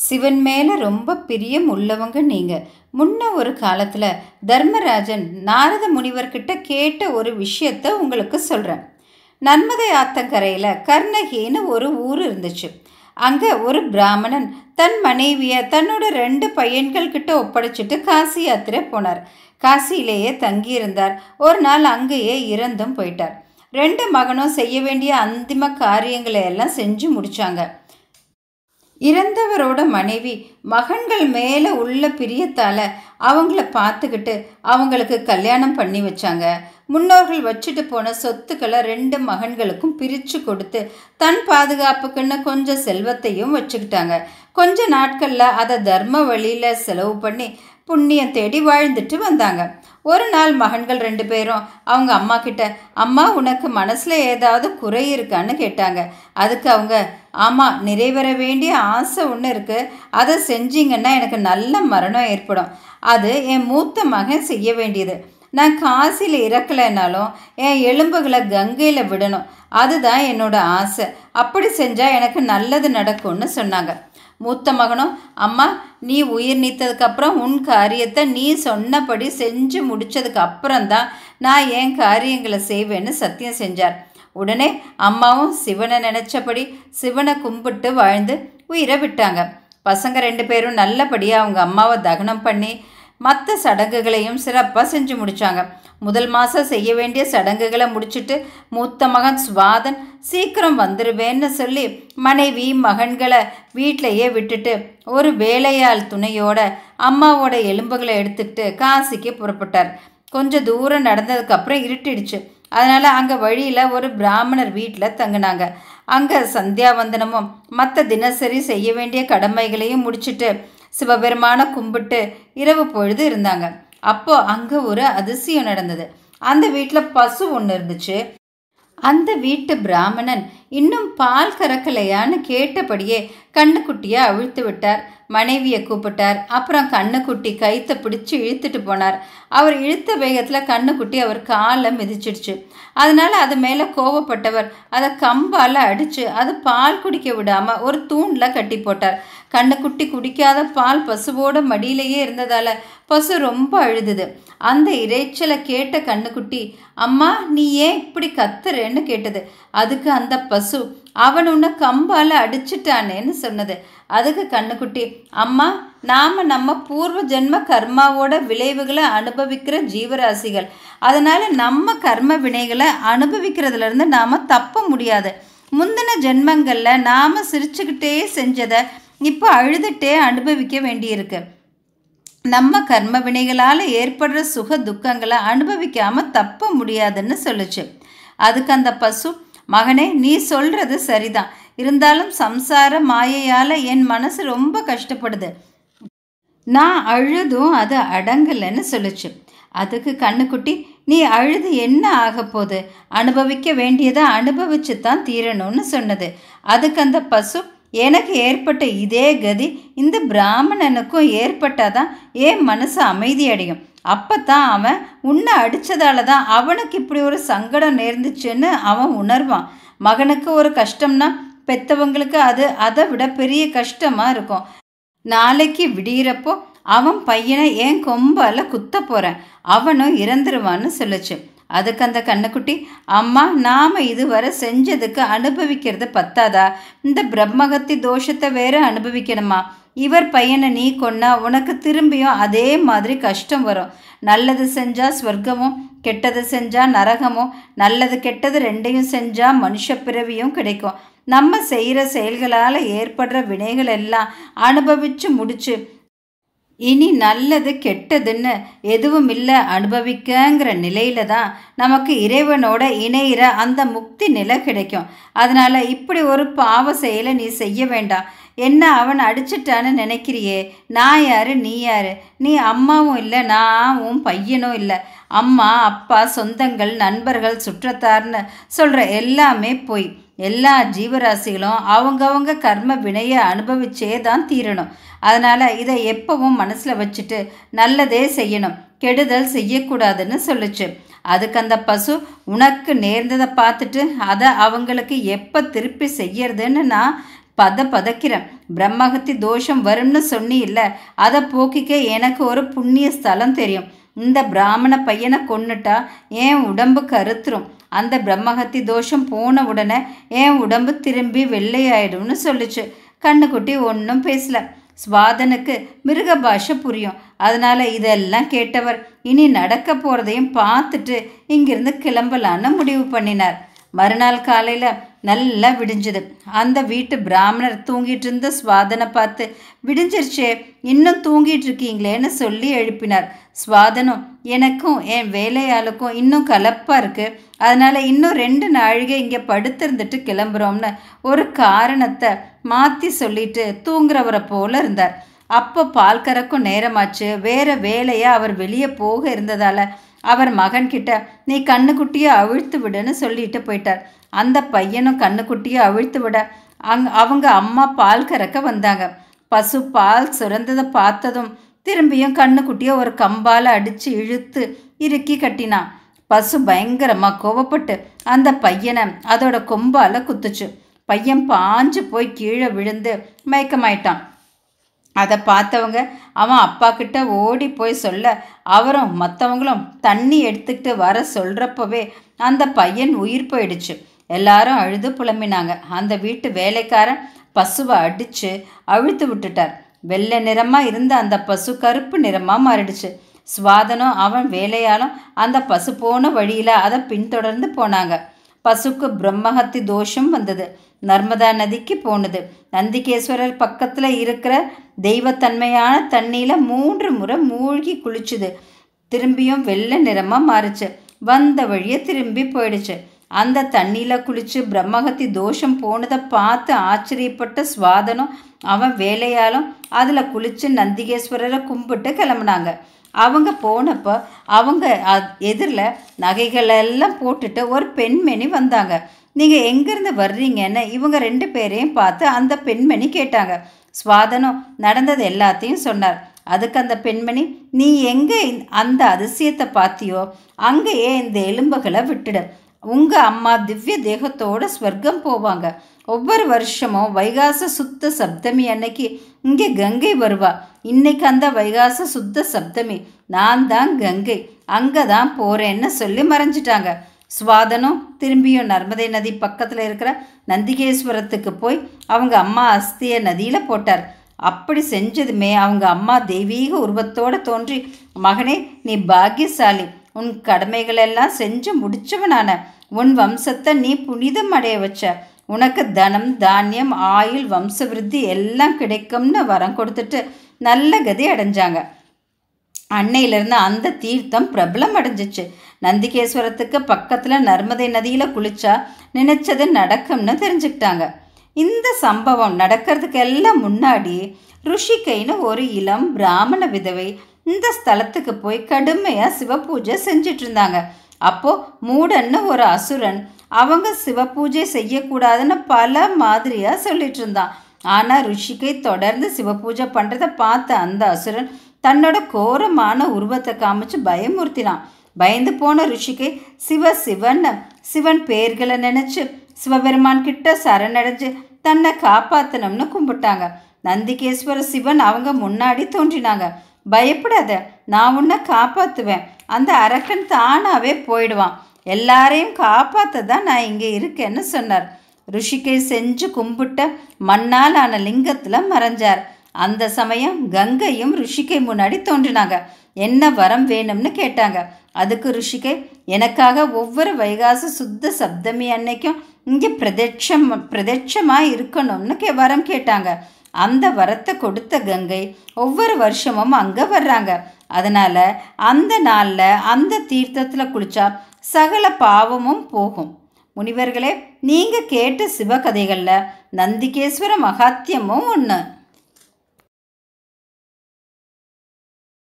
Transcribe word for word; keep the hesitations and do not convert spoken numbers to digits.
சிவன் மேலே ரொம்ப பிரியம் உள்ளவங்க நீங்கள். முன்ன ஒரு காலத்தில் தர்மராஜன் நாரத முனிவர்கிட்ட கேட்ட ஒரு விஷயத்த உங்களுக்கு சொல்கிறேன். நர்மதை ஆத்தங்கரையில் கர்ணகின்னு ஒரு ஊர் இருந்துச்சு. அங்கே ஒரு பிராமணன் தன் மனைவியை தன்னோட ரெண்டு பையன்கள்கிட்ட ஒப்படைச்சிட்டு காசி யாத்திரை போனார். காசியிலேயே தங்கியிருந்தார். ஒரு நாள் அங்கேயே இறந்தும் போயிட்டார். ரெண்டு மகனும் செய்ய வேண்டிய அந்திம காரியங்களை எல்லாம் செஞ்சு முடித்தாங்க. இறந்தவரோட மனைவி மகன்கள் மேலே உள்ள பிரியத்தால் அவங்கள பார்த்துக்கிட்டு அவங்களுக்கு கல்யாணம் பண்ணி வச்சாங்க. முன்னோர்கள் வச்சுட்டு போன சொத்துக்களை ரெண்டு மகன்களுக்கும் பிரித்து கொடுத்து தன் பாதுகாப்புக்குன்னு கொஞ்சம் செல்வத்தையும் வச்சுக்கிட்டாங்க. கொஞ்ச நாட்களில் அதை தர்ம வழியில் செலவு பண்ணி புண்ணியம் தேடி வாழ்ந்துட்டு வந்தாங்க. ஒரு நாள் மகன்கள் ரெண்டு பேரும் அவங்க அம்மா கிட்ட, அம்மா உனக்கு மனசில் ஏதாவது குறை இருக்கான்னு கேட்டாங்க. அதுக்கு அவங்க, ஆமாம், நிறைவேற வேண்டிய ஆசை ஒன்று இருக்குது, அதை செஞ்சிங்கன்னா எனக்கு நல்ல மரணம் ஏற்படும். அது என் மூத்த மகன் செய்ய வேண்டியது. நான் காசியில் இறக்கலைன்னாலும் என் எலும்புகளை கங்கையில் விடணும், அதுதான் என்னோட ஆசை. அப்படி செஞ்சால் எனக்கு நல்லது நடக்கும்னு சொன்னாங்க. மூத்த மகனும், அம்மா நீ உயிர் நீத்ததுக்கப்புறம் உன் காரியத்தை நீ சொன்னபடி செஞ்சு முடித்ததுக்கு அப்புறம்தான் நான் என் காரியங்களை செய்வேன்னு சத்தியம் செஞ்சார். உடனே அம்மாவும் சிவனை நினச்சபடி சிவனை கும்பிட்டு வாழ்ந்து உயிரை விட்டாங்க. பசங்க ரெண்டு பேரும் நல்லபடியாக அவங்க அம்மாவை தகனம் பண்ணி மற்ற சடங்குகளையும் சிறப்பாக செஞ்சு முடித்தாங்க. முதல் மாதம் செய்ய வேண்டிய சடங்குகளை முடிச்சுட்டு மூத்த மகன் சுவாதன் சீக்கிரம் வந்துடுவேன்னு சொல்லி மனைவி மகன்களை வீட்டிலையே விட்டுட்டு ஒரு வேலையாள் துணையோட அம்மாவோட எலும்புகளை எடுத்துக்கிட்டு காசிக்கு புறப்பட்டார். கொஞ்சம் தூரம் நடந்ததுக்கப்புறம் இருட்டிடுச்சு. அதனால் அங்கே வழியில் ஒரு பிராமணர் வீட்டில் தங்கினாங்க. அங்கே சந்தியாவந்தனமும் மற்ற தினசரி செய்ய வேண்டிய கடமைகளையும் முடிச்சுட்டு சிவபெருமான கும்பிட்டு இரவு பொழுது இருந்தாங்க. அப்போ அங்கே ஒரு அதிசயம் நடந்தது. அந்த வீட்டில் பசு ஒன்று இருந்துச்சு. அந்த வீட்டு பிராமணன் இன்னும் பால் கறக்கலையான்னு கேட்டபடியே கண்ணுக்குட்டியை அவிழ்த்து விட்டார். மனைவியை கூப்பிட்டார். அப்புறம் கண்ணுக்குட்டி கைத்தை பிடிச்சி இழுத்துட்டு போனார். அவர் இழுத்த வேகத்தில் கண்ணுக்குட்டி அவர் காலை மிதிச்சிடுச்சு. அதனால் அது மேலே கோவப்பட்டவர் அதை கம்பால் அடித்து அது பால் குடிக்க விடாமல் ஒரு தூணில் கட்டி போட்டார். கண்ணுக்குட்டி குடிக்காத பால் பசுவோட மடியிலேயே இருந்ததால் பசு ரொம்ப அழுதுது. அந்த இறைச்சலை கேட்ட கண்ணுக்குட்டி, அம்மா நீ ஏன் இப்படி கத்துறேன்னு கேட்டது. அதுக்கு அந்த பசு, அவன் உன்னை கம்பால் அடிச்சிட்டானேன்னு சொன்னது. அதுக்கு கண்ணுக்குட்டி, அம்மா நாம் நம்ம பூர்வ ஜென்ம கர்மாவோட விளைவுகளை அனுபவிக்கிற ஜீவராசிகள், அதனால் நம்ம கர்ம வினைகளை அனுபவிக்கிறதுலேருந்து நாம் தப்ப முடியாது. முந்தின ஜென்மங்களில் நாம் சிரிச்சுக்கிட்டே செஞ்சதை இப்போ அழுதுகிட்டே அனுபவிக்க வேண்டியிருக்கு. நம்ம கர்ம வினைகளால் ஏற்படுற சுக துக்கங்களை அனுபவிக்காமல் தப்ப முடியாதுன்னு சொல்லுச்சு. அதுக்கு அந்த பசு, மகனே நீ சொல்கிறது சரிதான், இருந்தாலும் சம்சார மாயையால் என் மனசு ரொம்ப கஷ்டப்படுது, நான் அழுதும் அது அடங்கலைன்னு சொல்லுச்சு. அதுக்கு கண்ணுக்குட்டி, நீ அழுது என்ன ஆக போகுது, அனுபவிக்க வேண்டியதை அனுபவிச்சு தான் தீரணும்னு சொன்னது. அதுக்கு அந்த பசு, எனக்கு ஏற்பட்ட இதே கதி இந்த பிராமணனுக்கும் ஏற்பட்டாதான் என் மனசு அமைதி அடையும். அப்போ தான் அவன் உன்னை அடித்ததால தான் அவனுக்கு இப்படி ஒரு சங்கடம் நேர்ந்துச்சுன்னு அவன் உணர்வான். மகனுக்கு ஒரு கஷ்டம்னா பெற்றவங்களுக்கு அது அதை விட பெரிய கஷ்டமாக இருக்கும். நாளைக்கு விடிகிறப்போ அவன் பையனை என் கொம்பால் குத்த போகிறேன், அவனும் இறந்துருவான்னு சொல்லுச்சு. அதுக்கு அந்த கண்ணுக்குட்டி, அம்மா நாம் இதுவரை செஞ்சதுக்கு அனுபவிக்கிறது பத்தாதா, இந்த பிரம்மகத்தி தோஷத்தை வேற அனுபவிக்கணுமா? இவர் பையனை நீ கொன்னா உனக்கு திரும்பியும் அதே மாதிரி கஷ்டம் வரும். நல்லது செஞ்சால் ஸ்வர்க்கமும் கெட்டது செஞ்சால் நரகமும், நல்லது கெட்டது ரெண்டையும் செஞ்சால் மனுஷ பிறவியும் கிடைக்கும். நம்ம செய்கிற செயல்களால் ஏற்படுற வினைகள் எல்லாம் அனுபவித்து முடிச்சு இனி நல்லது கெட்டதுன்னு எதுவும் இல்லை அனுபவிக்கங்கிற நிலையில தான் நமக்கு இறைவனோட இணையிற அந்த முக்தி நிலை கிடைக்கும். அதனால் இப்படி ஒரு பாவ செயலை நீ செய்ய வேண்டாம். என்ன அவன் அடிச்சிட்டான்னு நினைக்கிறியே, நான் யார் நீ யார்? நீ அம்மாவும் இல்லை, நான் உன் பையனும் இல்லை. அம்மா அப்பா சொந்தங்கள் நண்பர்கள் சுற்றத்தார்னு சொல்கிற எல்லாமே போய். எல்லா ஜீவராசிகளும் அவங்கவங்க கர்ம வினையை அனுபவிச்சே தான் தீரணும். அதனால் இதை எப்பவும் மனசில் வச்சுட்டு நல்லதே செய்யணும், கெடுதல் செய்யக்கூடாதுன்னு சொல்லுச்சு. அதுக்கு அந்த பசு, உனக்கு நேர்ந்ததை பார்த்துட்டு அதை அவங்களுக்கு எப்போ திருப்பி செய்யறதுன்னு நான் பத பதக்கிறேன். பிரம்மஹத்தி தோஷம் வரும்னு சொன்னி இல்லை, அதை போக்கிக்க எனக்கு ஒரு புண்ணிய ஸ்தலம் தெரியும். இந்த பிராமண பையனை கொன்னுட்டா என் உடம்பு கருத்துரும். அந்த பிரம்மஹத்தி தோஷம் போன உடனே என் உடம்பு திரும்பி வெள்ளையாயிடும்னு சொல்லிச்சு. கண்ணுக்குட்டி ஒன்றும் பேசல. சுவாதனுக்கு மிருக பாஷை புரியும். அதனால் இதெல்லாம் கேட்டவர் இனி நடக்க போகிறதையும் பார்த்துட்டு இங்கிருந்து கிளம்பலான்னு முடிவு பண்ணினார். மறுநாள் காலையில் நல்லா விடிஞ்சுது. அந்த வீட்டு பிராமணர் தூங்கிட்டு இருந்த சுவாதனை பார்த்து, விடிஞ்சிருச்சே, இன்னும் தூங்கிட்டு இருக்கீங்களேன்னு சொல்லி எழுப்பினார். சுவாதனும், எனக்கும் என் வேலையாளுக்கும் இன்னும் கலப்பாக இருக்குது, அதனால் இன்னும் ரெண்டு நாழிகை இங்கே படுத்திருந்துட்டு கிளம்புறோம்னு ஒரு காரணத்தை மாற்றி சொல்லிட்டு தூங்குறவரை போல இருந்தார். அப்போ பால் கறக்கும் நேரமாச்சு. வேறு வேலையாக அவர் வெளியே போக இருந்ததால் அவர் மகன்கிட்ட, நீ கண்ணுக்குட்டியை அவிழ்த்து விடுன்னு சொல்லிட்டு போயிட்டார். அந்த பையனும் கண்ணுக்குட்டியை அவிழ்த்து விட அங் அவங்க அம்மா பால் கறக்க வந்தாங்க. பசு பால் சுரந்ததை பார்த்ததும் திரும்பியும் கண்ணுக்குட்டியை ஒரு கம்பால் அடித்து இழுத்து இறுக்கி கட்டினான். பசு பயங்கரமாக கோவப்பட்டு அந்த பையனை அதோட கொம்பால் குத்துச்சு. பையன் பாஞ்சு போய் கீழே விழுந்து மயக்கமாயிட்டான். அதை பார்த்தவங்க அவன் அப்பா கிட்ட ஓடி போய் சொல்ல, அவரும் மற்றவங்களும் தண்ணி எடுத்துக்கிட்டு வர சொல்கிறப்பவே அந்த பையன் உயிர் போயிடுச்சு. எல்லாரும் அழுது புலம்பினாங்க. அந்த வீட்டு வேலைக்காரன் பசுவை அடித்து அழுத்து விட்டுட்டார். வெள்ளை நிறமாக இருந்த அந்த பசு கருப்பு நிறமாக மாறிடுச்சு. சுவாதனும் அவன் வேலையாலும் அந்த பசு போன வழியில் அதை பின்தொடர்ந்து போனாங்க. பசுக்கு பிரம்மஹத்தி தோஷம் வந்தது. நர்மதா நதிக்கு போனது. நந்திகேஸ்வரர் பக்கத்தில் இருக்கிற தெய்வத்தன்மையான தண்ணியில் மூன்று முறை மூழ்கி குளிச்சுது. திரும்பியும் வெள்ளை நிறமாக மாறிச்சு. வந்த வழியை திரும்பி போயிடுச்சு. அந்த தண்ணியில் குளித்து பிரம்மஹத்தி தோஷம் போனதை பார்த்து ஆச்சரியப்பட்ட சுவாதனும் அவன் வேலையாலும் அதில் குளித்து நந்திகேஸ்வரரை கும்பிட்டு கிளம்புனாங்க. அவங்க போனப்போ அவங்க எதிரில் நகைகளெல்லாம் போட்டுட்டு ஒரு பெண்மணி வந்தாங்க. நீங்கள் எங்கேருந்து வர்றீங்கன்னு இவங்க ரெண்டு பேரையும் பார்த்து அந்த பெண்மணி கேட்டாங்க. சுவாதனும் நடந்தது எல்லாத்தையும் சொன்னார். அதுக்கு அந்த பெண்மணி, நீ எங்கே அந்த அதிசயத்தை பார்த்தியோ அங்கேயே இந்த எலும்புகளை விட்டுடு. உங்கள் அம்மா திவ்ய தேகத்தோடு ஸ்வர்க்கம் போவாங்க. ஒவ்வொரு வருஷமும் வைகாச சுத்த சப்தமி அன்னைக்கு இங்கே கங்கை வருவா. இன்னைக்கு அந்த வைகாச சுத்த சப்தமி, நான் தான் கங்கை, அங்கே தான் போகிறேன்னு சொல்லி மறைஞ்சிட்டாங்க. சுவாதனும் திரும்பியும் நர்மதை நதி பக்கத்தில் இருக்கிற நந்திகேஸ்வரத்துக்கு போய் அவங்க அம்மா அஸ்தியை நதியில் போட்டார். அப்படி செஞ்சதுமே அவங்க அம்மா தெய்வீக உருவத்தோடு தோன்றி, மகனே, நீ பாக்கியசாலி, உன் கடமைகளெல்லாம் செஞ்சு முடிச்சவனான, உன் வம்சத்தை நீ புனிதம் அடைய வச்ச, உனக்கு தனம் தானியம் ஆயுள் வம்ச விருத்தி எல்லாம் கிடைக்கும்னு வரம் கொடுத்துட்டு நல்ல கதி அடைஞ்சாங்க. அன்னையிலேருந்து அந்த தீர்த்தம் பிரபலம் அடைஞ்சிச்சு. நந்திகேஸ்வரத்துக்கு பக்கத்தில் நர்மதை நதியில் குளிச்சா நினைச்சது நடக்கும்னு தெரிஞ்சுக்கிட்டாங்க. இந்த சம்பவம் நடக்கிறதுக்கு எல்லாம் முன்னாடி ருஷிகைன்னு ஒரு இளம் பிராமண விதவை இந்த ஸ்தலத்துக்கு போய் கடுமையாக சிவபூஜை செஞ்சிட்டு இருந்தாங்க. அப்போது மூடன்னு ஒரு அசுரன் அவங்க சிவபூஜை செய்யக்கூடாதுன்னு பல மாதிரியாக சொல்லிட்டு இருந்தான். ஆனால் ருஷிகை தொடர்ந்து சிவபூஜை பண்ணுறதை பார்த்த அந்த அசுரன் தன்னோட கோரமான உருவத்தை காமிச்சு பயமுறுத்தினான். பயந்து போன ருஷிகை சிவ சிவன் சிவன் பேர்களை நினச்சி சிவபெருமான் கிட்ட சரணடைஞ்சு தன்னை காப்பாற்றணும்னு கும்பிட்டாங்க. நந்திகேஸ்வர சிவன் அவங்க முன்னாடி தோன்றினாங்க. பயப்படாத, நான் உன்னை காப்பாற்றுவேன், அந்த அரக்கன் தானாகவே போயிடுவான், எல்லாரையும் காப்பாற்ற தான் நான் இங்கே இருக்கேன்னு சொன்னார். ருஷிகை செஞ்சு கும்பிட்ட மண்ணால் ஆன லிங்கத்தில் மறைஞ்சார். அந்த சமயம் கங்கையும் ருஷிகை முன்னாடி தோன்றினாங்க. என்ன வரம் வேணும்னு கேட்டாங்க. அதுக்கு ருஷிகை, எனக்காக ஒவ்வொரு வைகாச சுத்த சப்தமி அன்னைக்கும் இங்கே பிரதட்சம் பிரதட்சமாக இருக்கணும்னு கே வரம் கேட்டாங்க. அந்த வரத்தை கொடுத்த கங்கை ஒவ்வொரு வருஷமும் அங்கே வர்றாங்க. அதனால் அந்த நாளில் அந்த தீர்த்தத்தில் குளித்தா சகல பாவமும் போகும். முனிவர்களே, நீங்கள் கேட்ட சிவகதைகளில் நந்திகேஸ்வர மகாத்மியமும் ஒன்று.